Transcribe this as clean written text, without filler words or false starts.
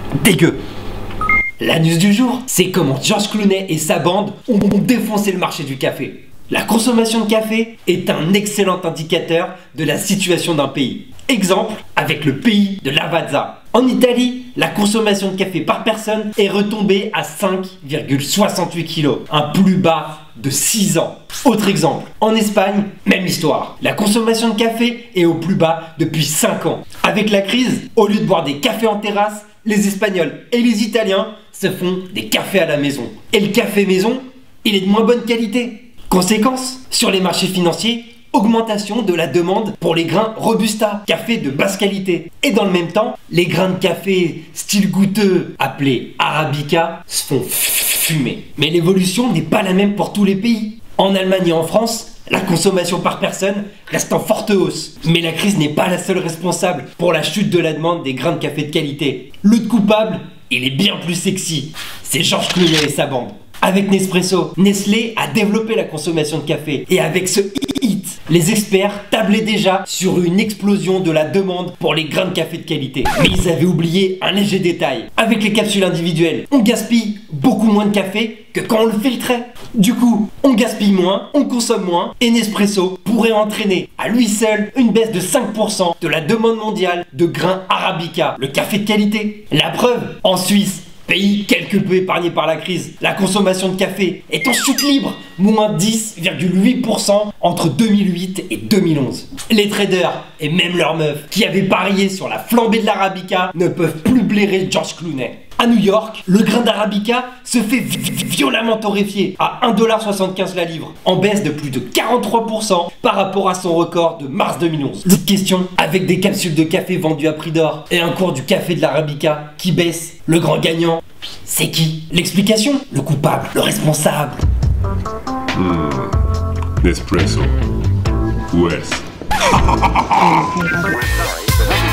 Dégueu. La news du jour, c'est comment George Clooney et sa bande ont défoncé le marché du café. La consommation de café est un excellent indicateur de la situation d'un pays. Exemple avec le pays de Lavazza. En Italie, la consommation de café par personne est retombée à 5,68 kg, un plus bas de 6 ans. Autre exemple, en Espagne, même histoire. La consommation de café est au plus bas depuis 5 ans. Avec la crise, au lieu de boire des cafés en terrasse, les Espagnols et les Italiens se font des cafés à la maison. Et le café maison, il est de moins bonne qualité. Conséquence, sur les marchés financiers, augmentation de la demande pour les grains Robusta, café de basse qualité. Et dans le même temps, les grains de café style goûteux, appelés Arabica, se font fumer. Mais l'évolution n'est pas la même pour tous les pays. En Allemagne et en France, la consommation par personne reste en forte hausse. Mais la crise n'est pas la seule responsable pour la chute de la demande des grains de café de qualité. L'autre coupable, il est bien plus sexy. C'est George Clooney et sa bande. Avec Nespresso, Nestlé a développé la consommation de café. Et avec ce hit, les experts tablaient déjà sur une explosion de la demande pour les grains de café de qualité. Mais ils avaient oublié un léger détail. Avec les capsules individuelles, on gaspille beaucoup moins de café que quand on le filtrait. Du coup, on gaspille moins, on consomme moins, et Nespresso pourrait entraîner à lui seul une baisse de 5% de la demande mondiale de grains Arabica, le café de qualité. La preuve, en Suisse, pays quelque peu épargné par la crise, la consommation de café est en chute libre, moins 10,8% entre 2008 et 2011. Les traders, et même leurs meufs, qui avaient parié sur la flambée de l'Arabica, ne peuvent plus blairer George Clooney. À New York, le grain d'Arabica se fait violemment torréfier à 1,75$ la livre, en baisse de plus de 43% par rapport à son record de mars 2011. Petite question, avec des capsules de café vendues à prix d'or et un cours du café de l'Arabica qui baisse, le grand gagnant, c'est qui? L'explication? Le coupable, le responsable. Nespresso. West.